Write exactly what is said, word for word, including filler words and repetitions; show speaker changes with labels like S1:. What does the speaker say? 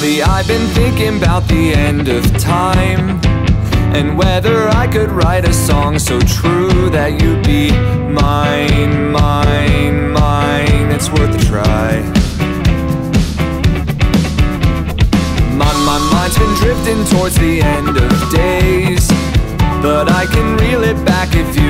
S1: Lately I've been thinking about the end of time, and whether I could write a song so true that you'd be mine, mine, mine. It's worth a try. My, my mind's been drifting towards the end of days, but I can reel it back if you